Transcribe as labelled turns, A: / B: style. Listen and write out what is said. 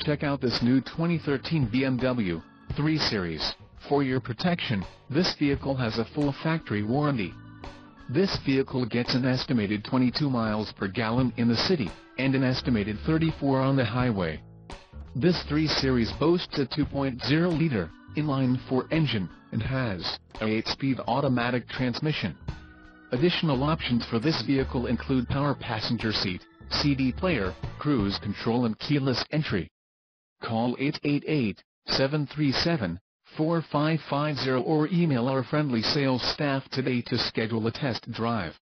A: Check out this new 2013 BMW 3 Series. For your protection, this vehicle has a full factory warranty. This vehicle gets an estimated 22 miles per gallon in the city, and an estimated 34 on the highway. This 3 Series boasts a 2.0-liter inline-4 engine, and has a 8-speed automatic transmission. Additional options for this vehicle include power passenger seat, CD player, cruise control and keyless entry. Call 888-737-4550 or email our friendly sales staff today to schedule a test drive.